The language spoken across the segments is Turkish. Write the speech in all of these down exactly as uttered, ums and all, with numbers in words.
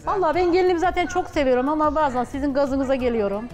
Vallahi ben gelinimi zaten çok seviyorum ama bazen sizin gazınıza geliyorum.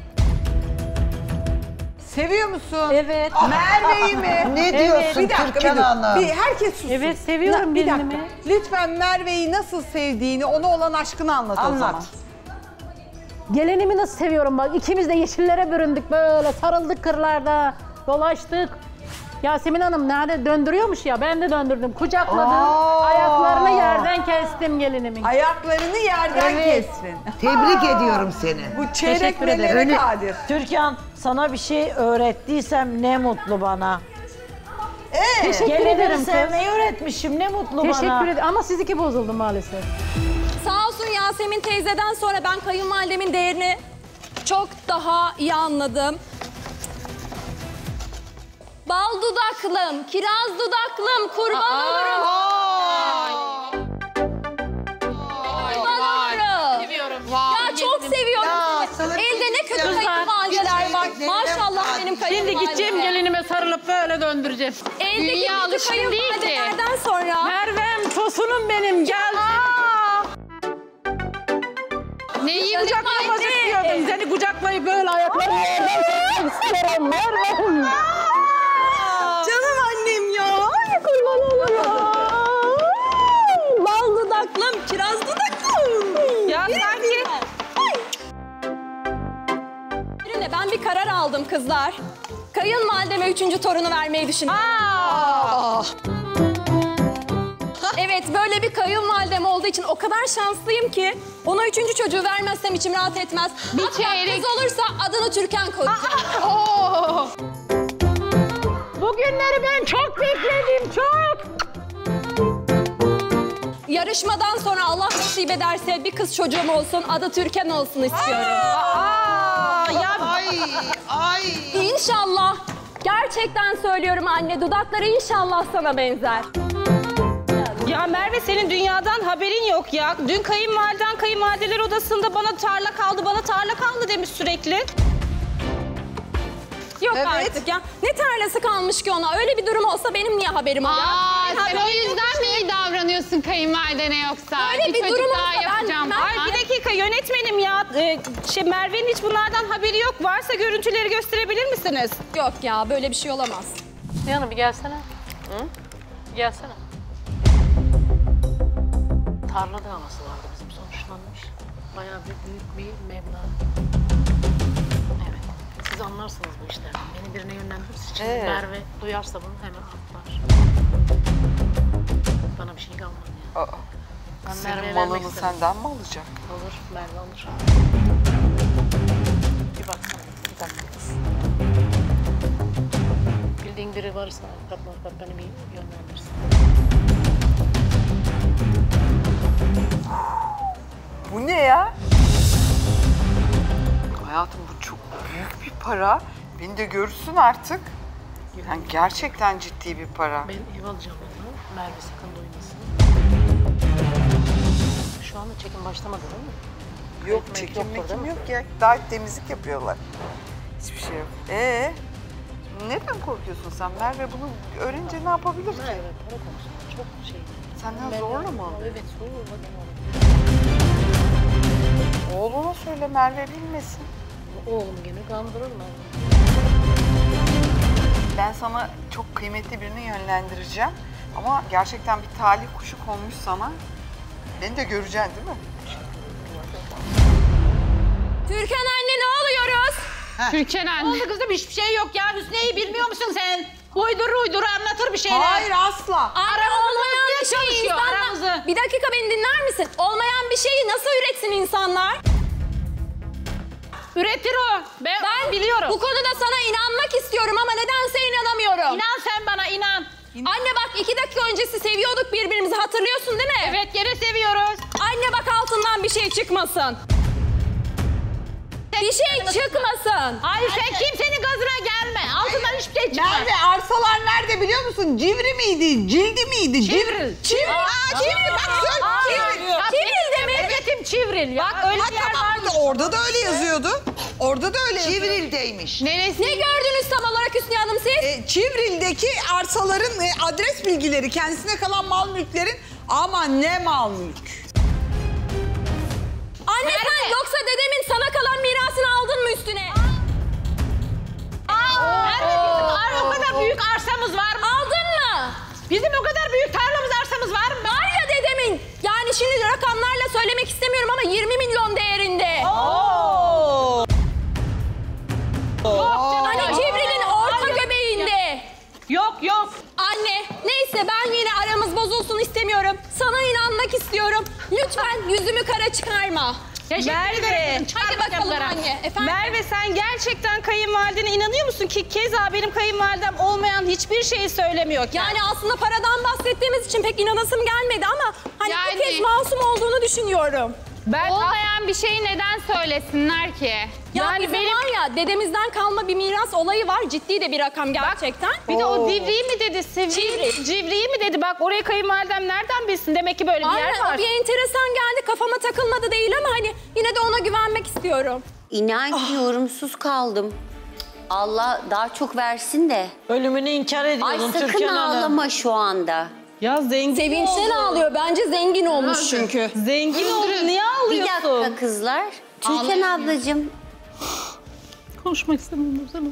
Seviyor musun? Evet. Merve'yi mi? Ne Evet. diyorsun Bir dakika, Türkan bir, Hanım? bir herkes sussun. Evet, seviyorum Na- bir dakika. gelinimi. Lütfen Merve'yi nasıl sevdiğini, ona olan aşkını anlat, Anlat. o zaman. Gelinimi nasıl seviyorum bak. İkimiz de yeşillere büründük böyle. Sarıldık kırlarda. Dolaştık. Yasemin Hanım nerede döndürüyormuş ya. Ben de döndürdüm. Kucakladım. Aa. Ayaklarını yerden kestim gelinimin. Ayaklarını yerden Evet. kessin. Tebrik ediyorum seni. Bu çeyrek Teşekkür ederim. nelere Öyle- kadir. Türkan, sana bir şey öğrettiysem ne mutlu bana. Ee, Teşekkür Gelinimi ederim kız. sevmeyi öğretmişim, ne mutlu bana. Teşekkür ederim ama sizinki bozuldu maalesef. Sağ olsun Yasemin teyzeden sonra ben kayınvalidemin değerini çok daha iyi anladım. Bal dudaklım, kiraz dudaklım, kurban olurum. Kurban olurum. Seviyorum. Ya çok seviyorum Ya, sizi. sana Elde ne kötü Kızlar, kayınvalideler var. hiç Maşallah sevmem. benim Şimdi kayınvalidem. gideceğim gelinime sarılıp böyle döndüreceğim. Eldeki Dünya kötü alışkın değil ki. kayınvalidelerden sonra. Mervem, tosunum benim gel. Neyi Kucaklamak Anne. istiyordum. Seni kucaklayıp böyle ayaklarını yerden kesmek istiyorum. Mervem. Canım annem ya. Ay kurban olurum. Bal dudaklım, kiraz dudaklım. Ya sanki... Birine ben bir karar aldım kızlar. Kayınvalideme üçüncü torunu vermeyi düşünüyorum. Evet, böyle bir kayınvalidem olduğu için o kadar şanslıyım ki ona üçüncü çocuğu vermezsem içim rahat etmez. Bir Hatta çeyrek- kız olursa adını Türkan koyacağım. Oo. Bugünleri ben çok bekledim, çok. Yarışmadan sonra Allah nasip ederse bir kız çocuğum olsun, adı Türkan olsun istiyorum. Aa, ya Ay, ay. İnşallah. Gerçekten söylüyorum anne, dudakları inşallah sana benzer. Ya Merve, senin dünyadan haberin yok ya. Dün kayınvaliden kayınvalideler odasında bana tarla kaldı, bana tarla kaldı demiş sürekli. Yok Evet. artık ya. Ne tarlası kalmış ki ona? Öyle bir durum olsa benim niye haberim olur? Aa, Benim sen haberim o yok. yüzden mi iyi davranıyorsun kayınvalidene yoksa? Öyle bir çocuk durum daha olsa ben yapacağım. bilmem. Ay bir dakika yönetmenim ya. Ee, şey Merve'nin hiç bunlardan haberi yok. Varsa görüntüleri gösterebilir misiniz? Yok ya, böyle bir şey olamaz. Yanım bir gelsene. Hı? Gelsene. Tarla davası vardı bizim, sonuçlanmış. Bayağı bir büyük bir meblağ. Evet. Siz anlarsınız bu işlerden. Beni birine yönlendirirse için Evet. Merve duyarsa bunu hemen atlar. Bana bir şey kalmadı yani. Aa, Ben senin Merve'ye vermek malını istedim. senden mi alacak? Olur, Merve alır. Bir baksana, bir dakika kız. Bildiğin biri varsa avukat avukat beni bir yönlendirsin. Bu ne ya? Hayatım, bu çok büyük bir para. Beni de görürsün artık. Yani gerçekten ciddi bir para. Ben ev alacağım onu. Merve sakın duymasın. Şu anda çekim başlamadı değil mi? Yok, Ekmek çekim yoktur, değil mekim mi? yok ya. Daha temizlik yapıyorlar. Hiçbir şey yok. Ee, neden korkuyorsun sen? Merve bunu öğrenince ne yapabilir ki? Merve para konusunda çok şey. Senden Merve- zorla mı? Evet, zorla mı? Oğluna söyle, Merve bilmesin. Oğlum gene kandırır Merve. Ben sana çok kıymetli birini yönlendireceğim. Ama gerçekten bir talih kuşu konmuş sana. Beni de göreceksin değil mi? Türkan anne, ne oluyoruz? Türkan anne. Oldu kızım, hiçbir şey yok ya. Hüsnü'yü bilmiyor musun sen? Uydur uydur anlatır bir şeyler. hayır asla. Anne, olmayan bir şeyi çalışıyor, insanlar... aramızı. Bir dakika, beni dinler misin? Olmayan bir şeyi nasıl üretsin insanlar? Üretir o. Ben, Ben biliyorum. bu konuda sana inanmak istiyorum ama nedense inanamıyorum. İnan sen bana, inan. Anne bak, iki dakika öncesi seviyorduk birbirimizi, hatırlıyorsun değil mi? Evet, gene seviyoruz. Anne bak, altından bir şey çıkmasın. Bir şey çıkmasın. Hayır, sen kimsenin gazına gelme. Altından hiçbir şey çıkmaz. Nerede? Arsalar nerede biliyor musun? Civri miydi? Cildi miydi? Civril. Civril. Aa, Civril. Bak söyle. Civril. Civril demek. Memleketim Çivril ya. Bak öyle Ha, bir yer tamam, varmış. orada da öyle yazıyordu. Orada da öyle yazıyordu. Civril'deymiş. Neresi? Ne gördünüz tam olarak Hüsnü Hanım siz? E, Çivril'deki arsaların e, adres bilgileri, kendisine kalan mal mülklerin, ama ne mal mülk. istemiyorum. Sana inanmak istiyorum. Lütfen yüzümü kara çıkarma. Merve. Hadi bakalım anne. Efendim? Merve sen gerçekten kayınvalidene inanıyor musun ki keza benim kayınvalidem olmayan hiçbir şeyi söylemiyor. Yani aslında paradan bahsettiğimiz için pek inanasım gelmedi ama hani Yani- bu kez masum olduğunu düşünüyorum. Ben Olmayan bir şeyi neden söylesinler ki? Ya Yani bizim benim- var ya dedemizden kalma bir miras olayı var. Ciddi de bir rakam gerçekten. bir de o divriği mi dedi, sivri, Civri. civriği mi dedi? Bak oraya kayınvalidem nereden bilsin? Demek ki böyle bir yer Aynen var. o bir enteresan geldi. Kafama takılmadı değil ama hani yine de ona güvenmek istiyorum. İnan ki yorumsuz kaldım. Allah daha çok versin de. Ölümünü inkar Ay ediyordun sakın Türkan Hanım. ağlama şu anda. Ya zengin Sevinçten oldu. ağlıyor. Bence zengin olmuş çünkü. Zengin oldu. Niye Bir ağlıyorsun? dakika kızlar. Türkan ablacığım Konuşmak istemiyorum sana.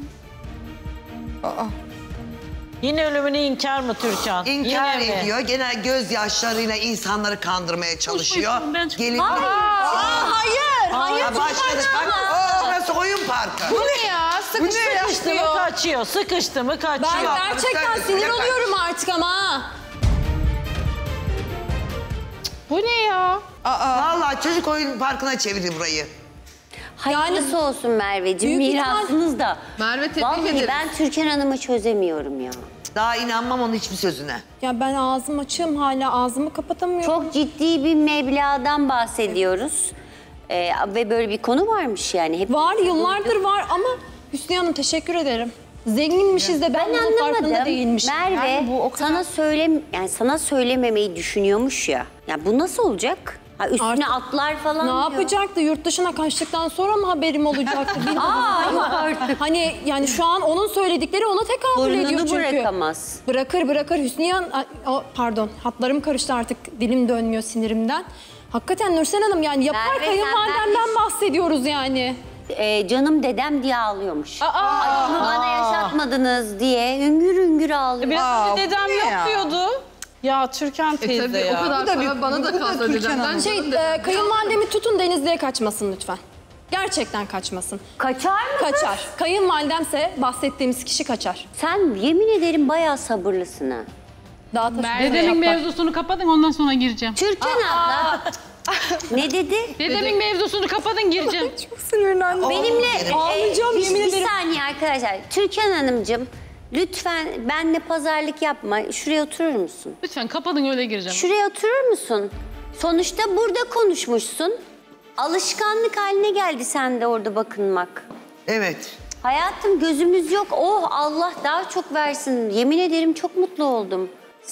Yine ölümünü inkar mı Türkan? İnkar Yine mi? ediyor. Gene gözyaşlarıyla insanları kandırmaya çalışıyor. Ben çok- Gelin. Aa, hayır. Hayır. Ha, başladık bak. Oo, orası oyun parkı. Bu ne ya? Bu ne ya? Sıkıştı mı kaçıyor, sıkıştı mı Ben kaçıyor. gerçekten Sen- sinir sen- oluyorum artık ama. ha. Bu ne ya? Vallahi çocuk oyun parkına çevirdi burayı. hayırlısı olsun Merveciğim. Büyük Mirasınız da. Merve, tebrik Vallahi ederim. ben Türkan Hanım'ı çözemiyorum ya. Daha inanmam onun hiçbir sözüne. Ya ben ağzım açığım hala ağzımı kapatamıyorum. Çok ciddi bir meblağdan bahsediyoruz. Ee, ve böyle bir konu varmış yani. Hep Var yıllardır var ama Hüsnü Hanım teşekkür ederim. Zenginmişiz de ben, Ben bunun farkında anlamadım. değilmişim. Merve Yani bu o kadar- sana söyle yani sana söylememeyi düşünüyormuş ya. Ya bu nasıl olacak? Ha, üstüne Artık atlar falan Ne diyor. yapacaktı? Yurt dışına kaçtıktan sonra mı haberim olacaktı bilmiyorum Aa, ama artık. hani yani şu an onun söyledikleri ona tekabül ediyor Burnunu çünkü. bırakamaz. Bırakır bırakır Hüsnü Han- Ay, o, pardon hatlarım karıştı artık dilim dönmüyor sinirimden. Hakikaten Nursel Hanım yani yapar Merve, kayınvalidemden sen bahsediyoruz yani. Ee, canım dedem diye ağlıyormuş. Ay, bunu bana yaşatmadınız diye hüngür hüngür ağlıyor. Biraz Aa, önce dedem bu ne yok ya? diyordu. Ya Türkan teyze Tabii ya. o kadar para bana da kalsa dedemden. Şey e, kayınvalidemi tutun Denizli'ye kaçmasın lütfen. Gerçekten kaçmasın. Kaçar mı? Kaçar. Kayınvalidemse bahsettiğimiz kişi kaçar. Sen yemin ederim bayağı sabırlısın ha. Daha taşı Dedemin mevzusunu kapatın ondan sonra gireceğim. Türkan abla. Ne dedi? Dedemin mevzusunu kapatın gireceğim. Çok sinirlendim. Benimle yerim. e, Ağlayacağım, bir, yemin bir ederim. saniye arkadaşlar. Türkan Hanımcığım lütfen benle pazarlık yapma. Şuraya oturur musun? Lütfen kapatın öyle gireceğim. Şuraya oturur musun? Sonuçta burada konuşmuşsun. Alışkanlık haline geldi sende orada bakınmak. Evet. Hayatım gözümüz yok. Oh Allah daha çok versin. Yemin ederim çok mutlu oldum.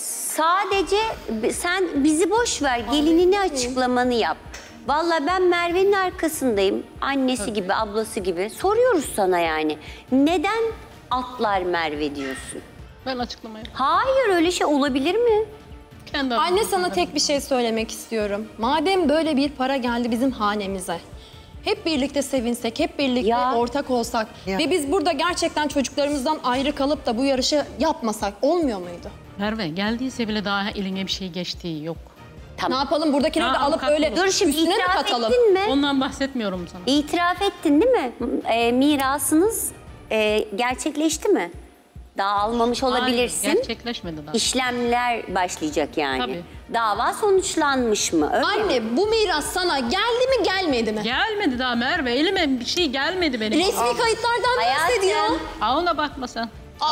Sadece b- sen bizi boş ver. Gelinini açıklamanı yap. Vallahi ben Merve'nin arkasındayım. Annesi gibi, ablası gibi. Soruyoruz sana yani. Neden atlar Merve diyorsun? Ben açıklamayı. Hayır öyle şey olabilir mi? Kendi Anne adıma. sana tek bir şey söylemek istiyorum. Madem böyle bir para geldi bizim hanemize. Hep birlikte sevinsek, hep birlikte Ya. ortak olsak Ya. ve biz burada gerçekten çocuklarımızdan ayrı kalıp da bu yarışı yapmasak olmuyor muydu? Merve geldiyse bile daha eline bir şey geçtiği yok. Ne yapalım buradakileri de Ha, alıp avukat öyle olur. Dur şimdi üstüne mi itiraf katalım? ettin mi? Ondan bahsetmiyorum sana. İtiraf ettin değil mi? E, mirasınız e, gerçekleşti mi? Daha almamış olabilirsin. Hayır, gerçekleşmedi daha. İşlemler başlayacak yani. Tabii. Dava sonuçlanmış mı? Öyle mi? Anne bu miras sana geldi mi gelmedi mi? Gelmedi daha Merve. Elime bir şey gelmedi benim. Resmi kayıtlardan Hayatım. bahsediyor. Aa, ona bakma sen.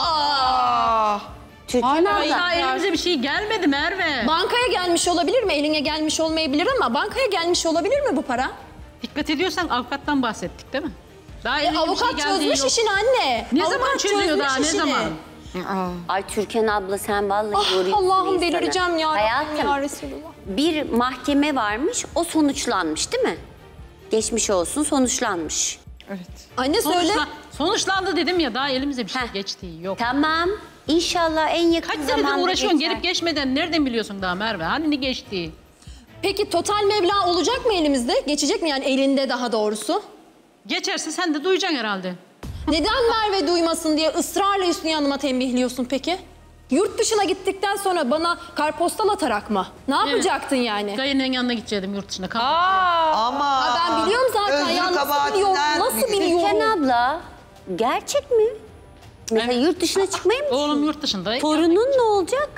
Türkan Daha abla. elimize bir şey gelmedi Merve. Bankaya gelmiş olabilir mi? Eline gelmiş olmayabilir ama bankaya gelmiş olabilir mi bu para? Dikkat ediyorsan avukattan bahsettik değil mi? Daha E, elime bir avukat şey geldiği çözmüş yok. işini anne. Ne Avukat zaman çözüyor çözmüş daha ne işini. zaman? Ay Türkan abla sen vallahi Ah, yoruyorsun Allah'ım insanı. delireceğim ya. Rabbim Hayatım ya Resulullah. bir mahkeme varmış o sonuçlanmış değil mi? Geçmiş olsun sonuçlanmış. Anne söyle. Sonuçla, sonuçlandı dedim ya daha elimize bir şey Heh. geçtiği yok. Tamam İnşallah en yakın Kaç zamanda senedir uğraşıyorsun geçer. gelip geçmeden nereden biliyorsun daha Merve? Hani ne geçtiği? Peki total meblağ olacak mı elimizde? Geçecek mi yani elinde daha doğrusu? Geçerse sen de duyacaksın herhalde. Neden Merve duymasın diye ısrarla Hüsnü Hanım'a tembihliyorsun peki? Yurt dışına gittikten sonra bana karpostal atarak mı? Ne yapacaktın yani? Dayının yanına gidecektim yurt dışına. Kal- Ama Ha, ben biliyorum zaten özrü ya nasıl kabahatinden biliyorum, nasıl büyük. biliyorum? Türkan abla gerçek mi? Mesela yurt dışına çıkmayı mı Oğlum düşünüyorsun? yurt dışında. Torunun ne olacak?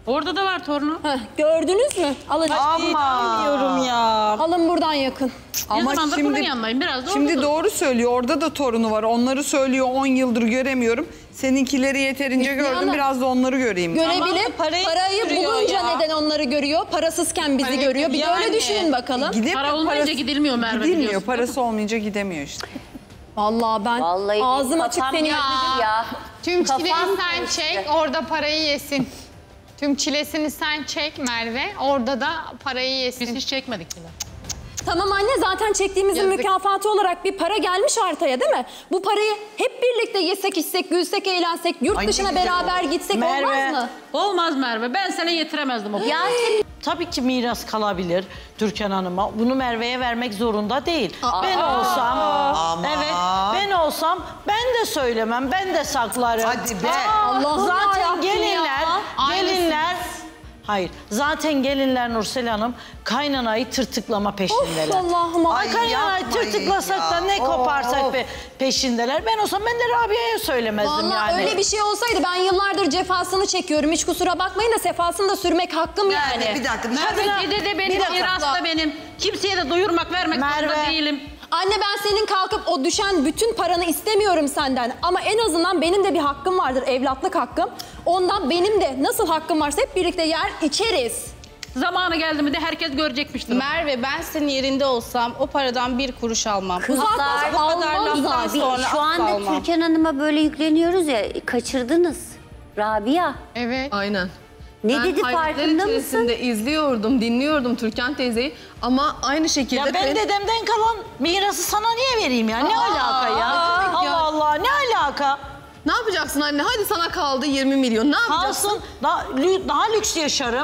Orada da var torunu. Heh, gördünüz mü? Alın. Ama Diyorum ya. Alın buradan yakın. Ne Ama zamandır bunun şimdi yanındayım. Biraz da şimdi orada da. doğru söylüyor. Orada da torunu var. Onları söylüyor. on yıldır göremiyorum. Seninkileri yeterince Hüsnü gördüm. Hanım. Biraz da onları göreyim. Görebilir. Ama parayı Parayı görüyor bulunca ya. neden onları görüyor? Parasızken bizi Parayı görüyor. Bir de yani. öyle düşünün bakalım. Gidemiyor, Para olmayınca gidilmiyor Merve, Gidilmiyor. biliyorsun. Parası olmayınca gidemiyor işte. Vallahi ben Vallahi ağzım benim açık kafam seni yandı ya. Tüm Kafam çileyi sen karıştı. çek, orada parayı yesin. Tüm çilesini sen çek Merve, orada da parayı yesin. Biz hiç çekmedik bile. Tamam anne, zaten çektiğimizin Yazık. mükafatı olarak bir para gelmiş ortaya değil mi? Bu parayı hep birlikte yesek, içsek, gülsek, eğlensek, yurt Ay, ne dışına güzel beraber gitsek Merve. olmaz mı? Olmaz Merve. Ben sana yetiremezdim o. Yasemin Tabii ki miras kalabilir Türkan Hanım'a. Bunu Merve'ye vermek zorunda değil. Ben olsam, Aman. evet ben olsam ben de söylemem, ben de saklarım. Hadi be. Allah'ım Zaten yarabbim gelinler, ya. gelinler, hayır zaten gelinler Nursel Hanım kaynanayı tırtıklama peşindeler. Of Allah'ım. Ay Ay, kaynanayı yapmayın tırtıklasak ya. da ne Of. koparsak pe- peşindeler. Ben olsam ben de Rabia'ya söylemezdim Vallahi yani. öyle bir şey olsaydı ben yıllardır cefasını çekiyorum. Hiç kusura bakmayın da sefasını da sürmek hakkım yani. Yani bir dakika. Bir Merve dakika. dede de benim, dakika. miras da benim. Kimseye de doyurmak, vermek zorunda Merve. değilim. Anne ben senin kalkıp o düşen bütün paranı istemiyorum senden. Ama en azından benim de bir hakkım vardır, evlatlık hakkım. Ondan benim de nasıl hakkım varsa hep birlikte yer içeriz. Zamanı geldi mi de herkes görecekmiştir. Merve, ben senin yerinde olsam o paradan bir kuruş almam. Bu saatten Kızlar, sonra bu kadar almam laftan zaten. sonra- şu asla anda olmam. Türkan Hanım'a böyle yükleniyoruz ya, kaçırdınız. Rabia, Evet. Aynen. ne Ben dedi hayretler farkında mısın? içerisinde izliyordum, dinliyordum Türkan teyzeyi ama aynı şekilde... Ya ben dedemden kalan mirası sana niye vereyim ya? Ne alaka ya? Allah ya. Allah ne alaka? Ne yapacaksın anne? Hadi sana kaldı yirmi milyon. Ne yapacaksın? Kalsın daha, lü- daha lüks yaşarım.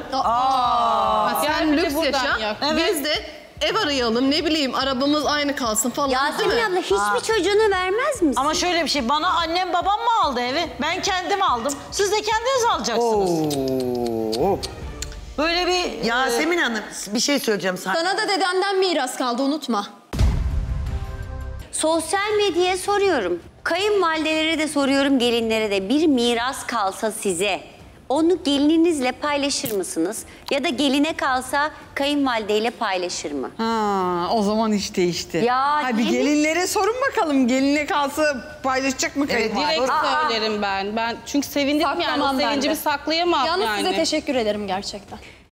Ha, Gel sen bir de lüks buradan yaşa. yak. Biz de ev arayalım, ne bileyim arabamız aynı kalsın falan, değil Yasemin mi? abla hiç mi çocuğunu vermez misin? Ama şöyle bir şey, bana annem babam mı aldı evi? Ben kendim aldım. Siz de kendiniz alacaksınız. Oo. Böyle bir... Yasemin Hanım bir şey söyleyeceğim sana. Sana da dedenden miras kaldı, unutma. Sosyal medyaya soruyorum. Kayınvalidelere de soruyorum, gelinlere de. Bir miras kalsa size, onu gelininizle paylaşır mısınız? Ya da geline kalsa kayınvalideyle paylaşır mı? Ha, o zaman iş değişti. Ya, Hadi değil mi? gelinlere sorun bakalım. Geline kalsa paylaşacak mı kayınvalide? Direkt söylerim ben. Ben çünkü sevindim yani. O Saklamam ben sevincimi de. saklayamam Yalnız yani. size teşekkür ederim gerçekten.